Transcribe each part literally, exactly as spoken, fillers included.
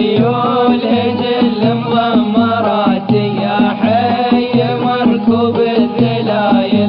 خيول هجل مضمرات يا حي مركوب الذلايل.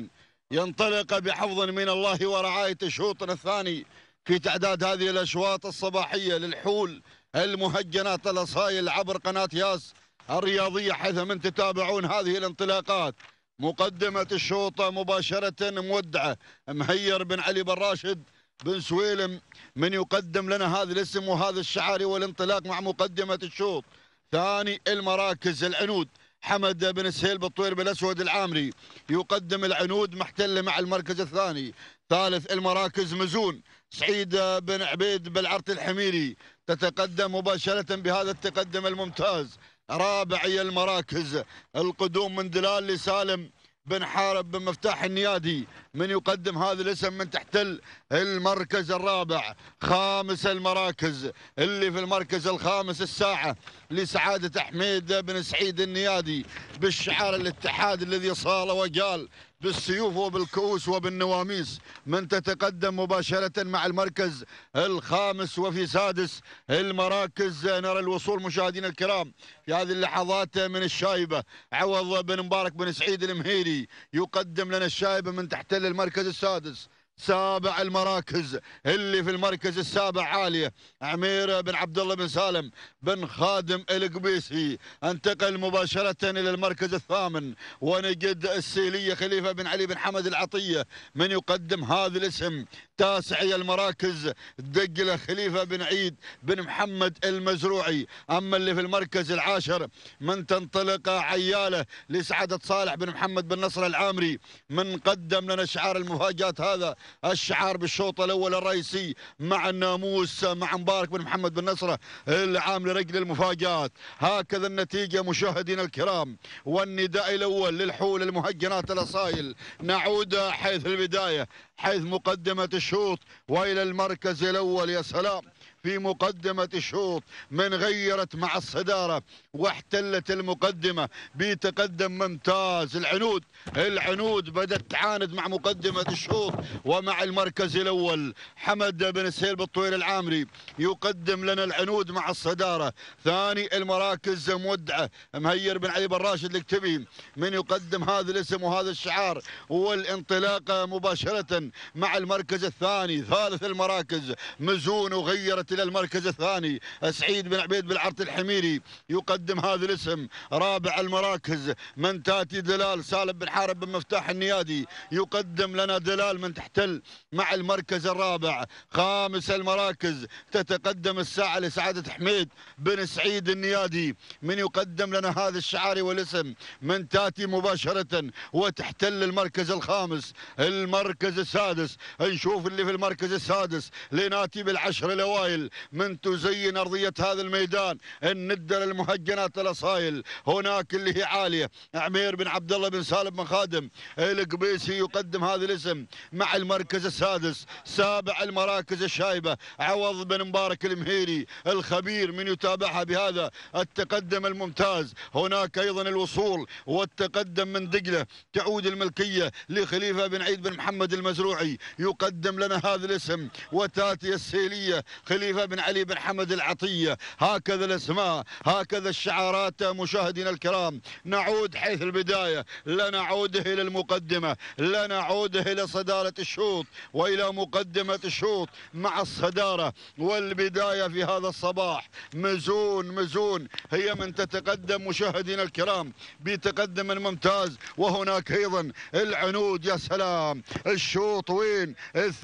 ينطلق بحفظ من الله ورعاية شوطنا الثاني في تعداد هذه الأشواط الصباحية للحول المهجنات الأصايل عبر قناة ياس الرياضية، حيث من تتابعون هذه الانطلاقات. مقدمة الشوط مباشرة مودعة مهير بن علي بن راشد بن سويلم من يقدم لنا هذا الاسم وهذا الشعار والانطلاق مع مقدمة الشوط. ثاني المراكز العنود حمد بن سهيل بالطوير بالاسود العامري يقدم العنود محتل مع المركز الثاني. ثالث المراكز مزون سعيد بن عبيد بالعرط الحميري تتقدم مباشرة بهذا التقدم الممتاز. رابع المراكز القدوم من دلال لسالم بن حارب بن مفتاح النيادي من يقدم هذا الاسم من تحتل المركز الرابع. خامس المراكز اللي في المركز الخامس الساعة لسعادة حميد بن سعيد النيادي بالشعار الاتحاد الذي صال وقال بالسيوف وبالكؤوس وبالنواميس من تتقدم مباشرة مع المركز الخامس. وفي سادس المراكز نرى الوصول مشاهدينا الكرام في هذه اللحظات من الشايبة عوض بن مبارك بن سعيد المهيري يقدم لنا الشايبة من تحتل المركز السادس. سابع المراكز اللي في المركز السابع عالية عمير بن عبد الله بن سالم بن خادم القبيسي انتقل مباشرة إلى المركز الثامن ونجد السيلية خليفة بن علي بن حمد العطية من يقدم هذا الاسم. تاسعي المراكز دقلة خليفة بن عيد بن محمد المزروعي. أما اللي في المركز العاشر من تنطلق عيالة لسعادة صالح بن محمد بن نصر العامري من قدم لنا شعار المفاجآت هذا الشعار بالشوط الأول الرئيسي مع الناموس مع مبارك بن محمد بن نصرة العامل رجل المفاجآت. هكذا النتيجة مشاهدينا الكرام والنداء الأول للحول المهجنات الأصايل. نعود حيث البداية حيث مقدمة الشوط وإلى المركز الأول. يا سلام في مقدمة الشوط من غيرت مع الصدارة واحتلت المقدمة بتقدم ممتاز. العنود العنود بدأت تعاند مع مقدمة الشوط ومع المركز الأول. حمد بن سهيل بالطويل العامري يقدم لنا العنود مع الصدارة. ثاني المراكز مودعة مهير بن علي بن راشد الكتبي من يقدم هذا الاسم وهذا الشعار والانطلاق مباشرة مع المركز الثاني. ثالث المراكز مزون وغيرت إلى المركز الثاني سعيد بن عبيد بالعرط الحميري يقدم هذا الاسم. رابع المراكز من تاتي دلال سالم بن حارب بن مفتاح النيادي يقدم لنا دلال من تحتل مع المركز الرابع. خامس المراكز تتقدم الساعة لسعادة حميد بن سعيد النيادي من يقدم لنا هذا الشعار والاسم من تاتي مباشرة وتحتل المركز الخامس. المركز السادس نشوف اللي في المركز السادس لناتي بالعشر الأوائل من تزين أرضية هذا الميدان الندر المهجنات الأصايل. هناك اللي هي عالية عمير بن عبد الله بن سالم بن خادم القبيسي يقدم هذا الاسم مع المركز السادس. سابع المراكز الشايبة عوض بن مبارك المهيري الخبير من يتابعها بهذا التقدم الممتاز. هناك أيضا الوصول والتقدم من دقلة تعود الملكية لخليفة بن عيد بن محمد المزروعي يقدم لنا هذا الاسم. وتاتي السيلية خليفة بن علي بن حمد العطية. هكذا الاسماء هكذا الشعارات مشاهدينا الكرام. نعود حيث البداية لا نعود إلى المقدمة لا نعود إلى صدارة الشوط وإلى مقدمة الشوط مع الصدارة والبداية في هذا الصباح. مزون مزون هي من تتقدم مشاهدينا الكرام بتقدم ممتاز. وهناك أيضا العنود. يا سلام الشوط وين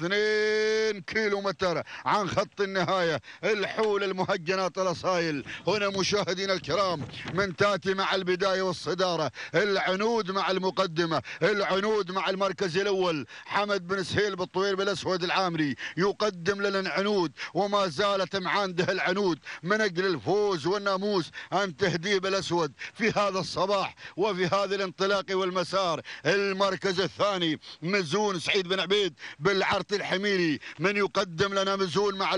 اثنين كيلو متر عن خط النهاية. الحول المهجنات الأصايل هنا مشاهدينا الكرام من تاتي مع البداية والصدارة. العنود مع المقدمة العنود مع المركز الأول حمد بن سهيل بالطويل بالأسود العامري يقدم لنا العنود وما زالت معانده العنود من أجل الفوز والناموس أن تهديه بالأسود في هذا الصباح وفي هذا الانطلاق والمسار. المركز الثاني مزون سعيد بن عبيد بالعرط الحميري من يقدم لنا مزون مع المركز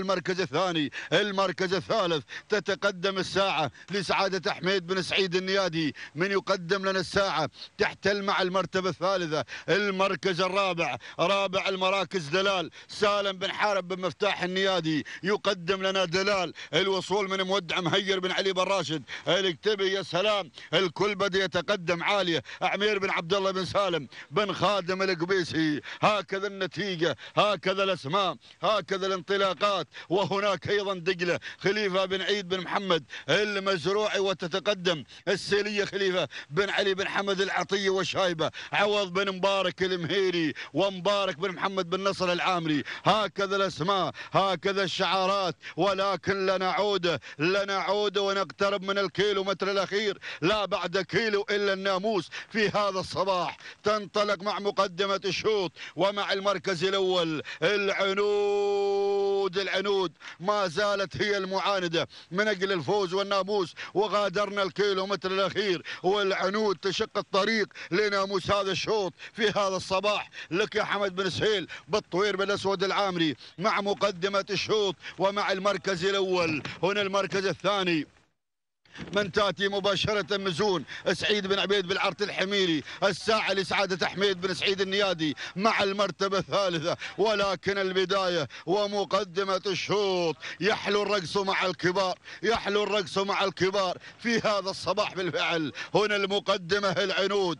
الثاني. المركز الثالث تتقدم الساعة لسعادة حميد بن سعيد النيادي. من يقدم لنا الساعة تحتل مع المرتبة الثالثة. المركز الرابع، رابع المراكز دلال سالم بن حارب بن مفتاح النيادي، يقدم لنا دلال. الوصول من مودع مهير بن علي بن راشد الكتبي. يا سلام، الكل بدا يتقدم. عالية عمير بن عبد الله بن سالم بن خادم القبيسي. هكذا النتيجة، هكذا الاسماء، هكذا الانطلاقات. وهناك ايضا دقلة خليفة بن عيد بن محمد المزروعي، وتتقدم السيلية خليفة بن علي بن حمد العطية والشايبة، عوض بن مبارك المهيري ومبارك بن محمد بن نصر العامري. هكذا الاسماء، هكذا الشعارات. ولكن لنعود لنعود ونقترب من الكيلو متر الاخير، لا بعد كيلو الا الناموس في هذا الصباح. تنطلق مع مقدمة الشوط ومع المركز الاول العنود. العنود ما زالت هي المعاندة من اجل الفوز والناموس، وغادرنا الكيلو متر الاخير والعنود تشق الطريق لناموس هذا الشوط في هذا الصباح. لك يا حمد بن سهيل بالطوير بن الاسود العامري مع مقدمة الشوط ومع المركز الاول. هنا المركز الثاني من تاتي مباشرة مزون سعيد بن عبيد بالعرت الحميري. الساعة لسعادة حميد بن سعيد النيادي مع المرتبة الثالثة. ولكن البداية ومقدمة الشوط يحلو الرقص مع الكبار، يحلو الرقص مع الكبار في هذا الصباح بالفعل. هنا المقدمة العنود.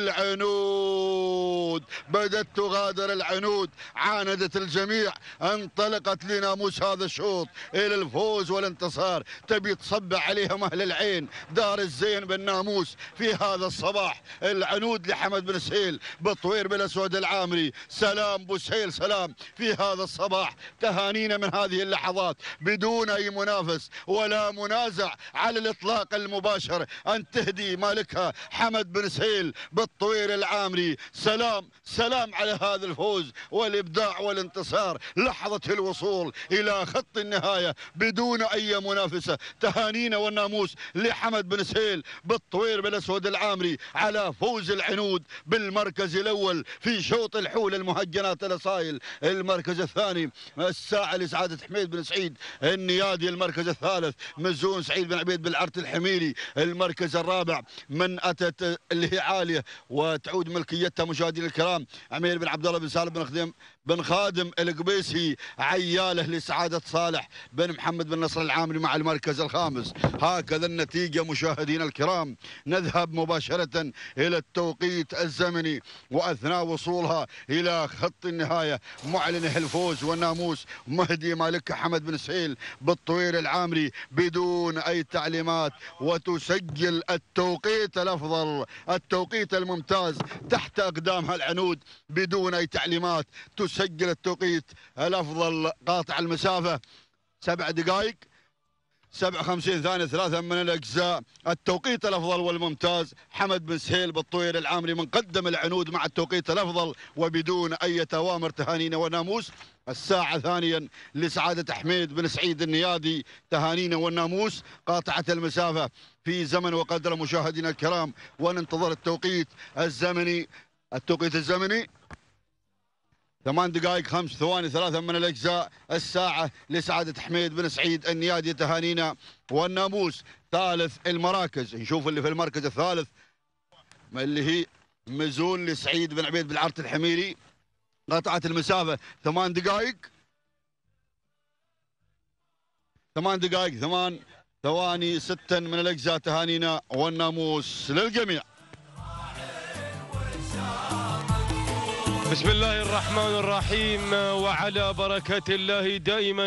العنود بدت تغادر العنود، عاندت الجميع، انطلقت لناموس هذا الشوط إلى الفوز والانتصار. تبي تصبع عليها مهل العين دار الزين بالناموس في هذا الصباح. العنود لحمد بن سهيل بالطوير بالاسود العامري. سلام بو سهيل سلام في هذا الصباح. تهانينا من هذه اللحظات بدون اي منافس ولا منازع على الاطلاق المباشر ان تهدي مالكها حمد بن سهيل بالطوير العامري. سلام سلام على هذا الفوز والابداع والانتصار. لحظة الوصول الى خط النهاية بدون اي منافسة. تهانينا والناموس لحمد بن سهيل بالطوير بالاسود العامري على فوز العنود بالمركز الاول في شوط الحول المهجنات الاصايل. المركز الثاني الساعة لسعادة حميد بن سعيد النيادي. المركز الثالث مزون سعيد بن عبيد بالعرت الحميري. المركز الرابع من اتت اللي هي عالية وتعود ملكيتها مشاهدينا الكرام عمير بن عبد الله بن سالم بن خديم بن خادم القبيسي. عياله لسعادة صالح بن محمد بن نصر العامري مع المركز الخامس. هكذا النتيجة مشاهدينا الكرام. نذهب مباشرة إلى التوقيت الزمني، وأثناء وصولها إلى خط النهاية معلنه الفوز والناموس مهدي مالك حمد بن سهيل بالطوير العامري بدون أي تعليمات، وتسجل التوقيت الأفضل، التوقيت الممتاز تحت أقدامها العنود بدون أي تعليمات. تسجل التوقيت الأفضل قاطع المسافة سبع دقائق سبعة وخمسين ثانية ثلاثة من الأجزاء. التوقيت الأفضل والممتاز حمد بن سهيل بالطوير العامري من قدم العنود مع التوقيت الأفضل وبدون أي توامر. تهانينا والناموس. الساعة ثانيا لسعادة حميد بن سعيد النيادي. تهانينا والناموس قاطعة المسافة في زمن وقدر مشاهدينا الكرام. وننتظر التوقيت الزمني. التوقيت الزمني ثمان دقائق خمس ثواني ثلاثة من الأجزاء. الساعة لسعادة حميد بن سعيد النيادي. تهانينا والناموس. ثالث المراكز، نشوف اللي في المركز الثالث اللي هي مزون لسعيد بن عبيد بالعرت الحميري. قطعت المسافة ثمان دقائق ثمان دقائق ثمان ثواني ستا من الأجزاء. تهانينا والناموس للجميع. بسم الله الرحمن الرحيم، وعلى بركة الله دائما.